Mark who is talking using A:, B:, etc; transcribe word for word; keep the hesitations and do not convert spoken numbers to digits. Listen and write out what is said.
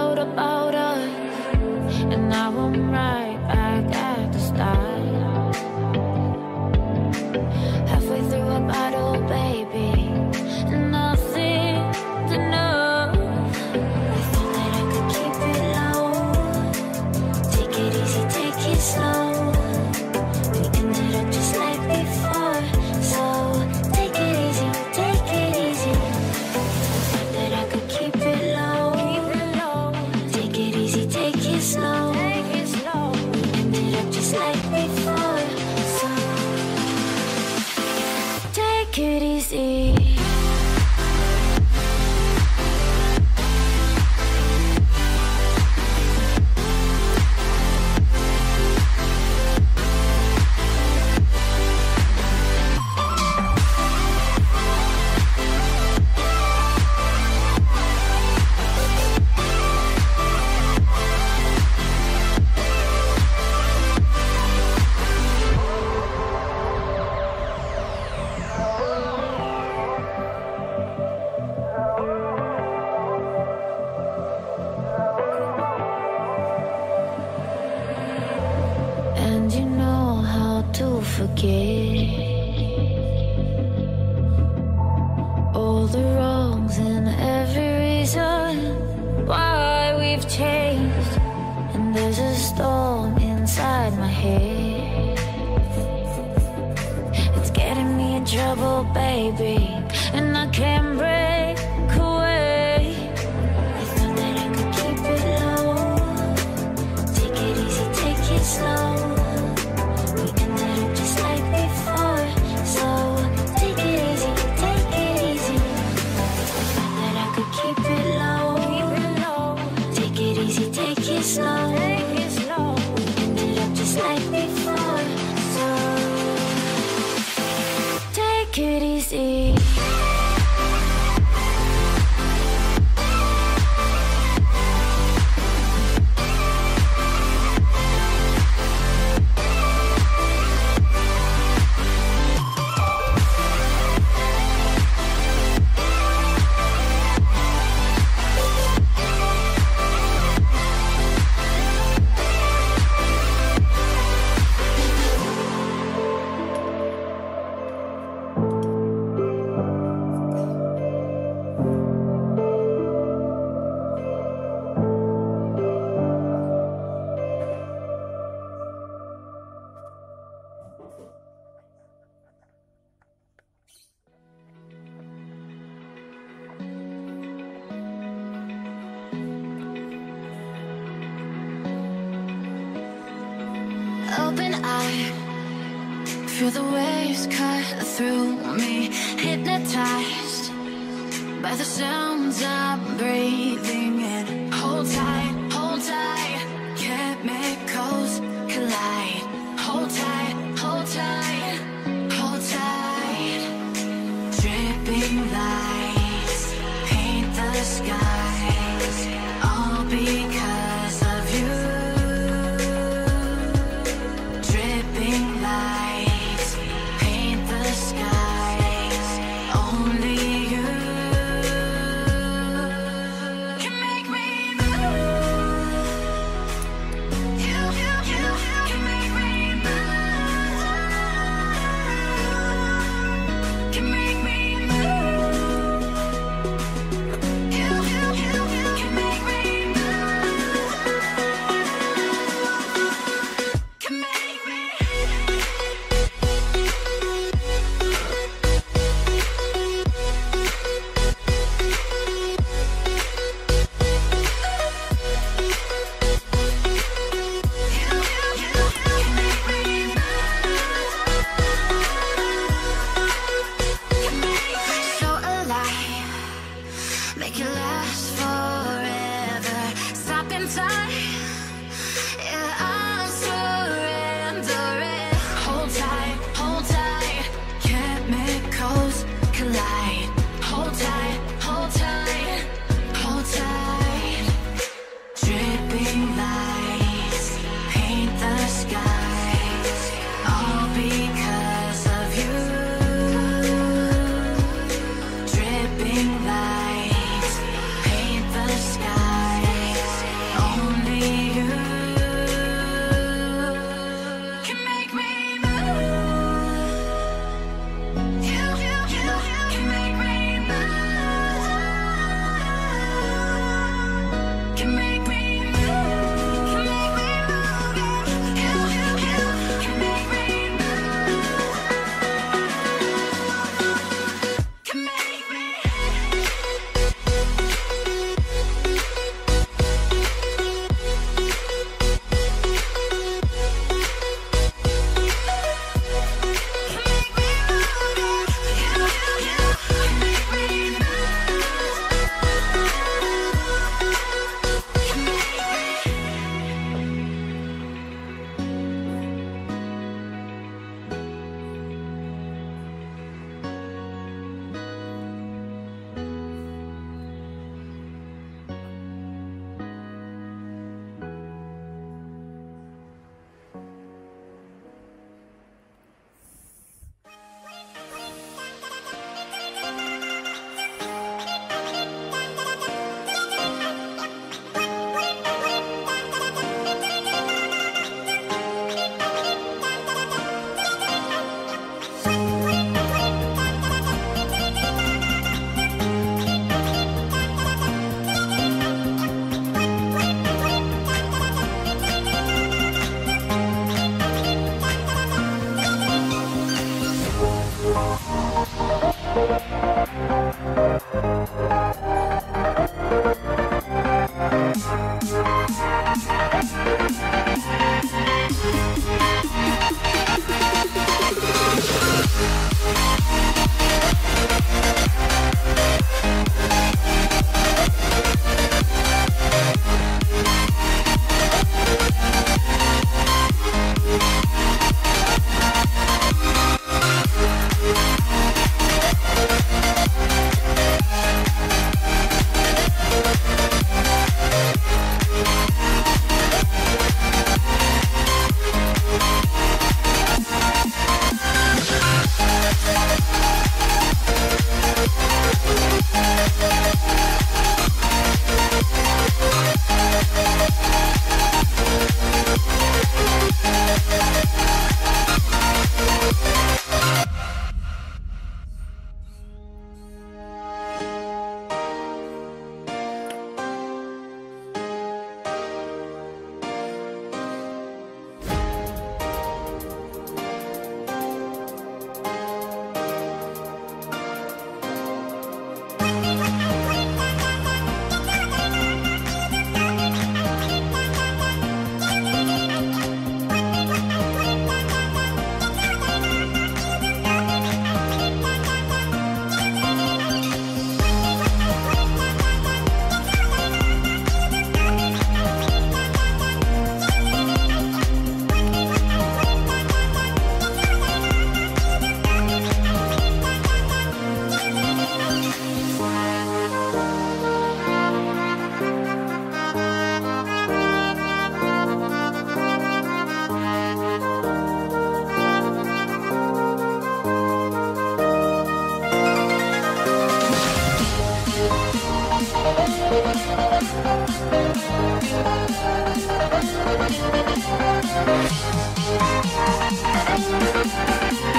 A: wrote about us, and now I'm right back at the start. Halfway through a bottle, baby, and nothing's enough. I thought that I could keep it low. Take it easy, take it slow. We ended up just like before, so take it easy, take it easy. I thought that I could keep it low. Take it easy, take it slow. We ended up just like before, so take it easy. And you know how to forget all the wrongs and every reason why we've changed. And there's a storm inside my head, it's getting me in trouble, baby, and I can't break away. I thought that I could keep it low. Take it easy, take it slow. We ended up just like before, so take it easy, take it easy. I thought that I could keep it low. Take it easy, take it slow. We ended up just like before, so take it easy.
B: Open eye, feel the waves cut through me, hypnotized by the sounds I'm breathing in. Hold tight, hold tight, chemicals collide. Hold tight, hold tight, hold tight. Dripping lights paint the skies, all because of you. Dripping lights paint the skies, only you can make me move. You, you, you can make me move. Can make me move. You, you, you can make me move. Can make me. So alive, make it last forever. Stop in time, yeah, I'm surrendering. Hold tight, hold tight, chemicals collide. Hold tight, hold tight, hold tight. Dripping lights paint the skies, all because of you. Dripping lights paint the skies, We'll be right back.